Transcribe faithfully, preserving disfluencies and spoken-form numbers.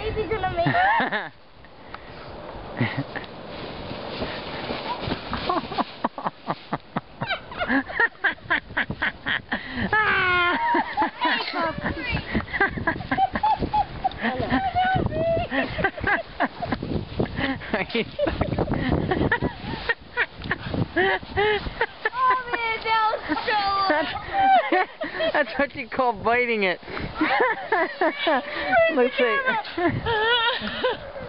Is he gonna make it? Oh man, that was so that's, that's what you call biting it. Let's see.